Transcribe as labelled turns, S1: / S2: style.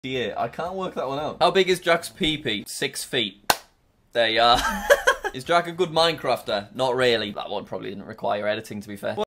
S1: dear, I can't work that one out.
S2: How big is Jack's pee-pee? 6 feet. There you are. Is Jack a good Minecrafter? Not really. That one probably didn't require editing, to be fair.